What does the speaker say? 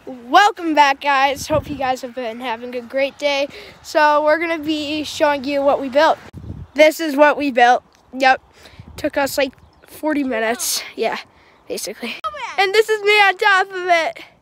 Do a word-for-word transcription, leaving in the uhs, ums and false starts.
Welcome back, guys. Hope you guys have been having a great day. So we're gonna be showing you what we built. This is what we built. Yep, took us like forty minutes. Yeah, basically. And this is me on top of it.